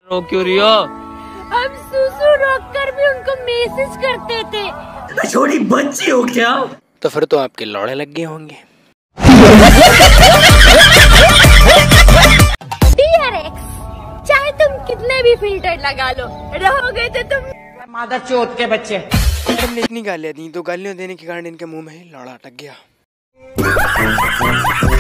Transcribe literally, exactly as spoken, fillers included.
रो क्यों रही हो? हम सुसु रोककर भी उनको मैसेज करते थे। छोटी बच्ची हो क्या? तो फिर तो आपके लौड़े लग गए होंगे। डियर एक्स, चाहे तुम कितने भी फिल्टर लगा लो, रहोगे तो तुम मादर चोद के बच्चे। हमने इतनी गालियां दी, तो गालियां देने के कारण इनके मुंह में लौड़ा अटक गया।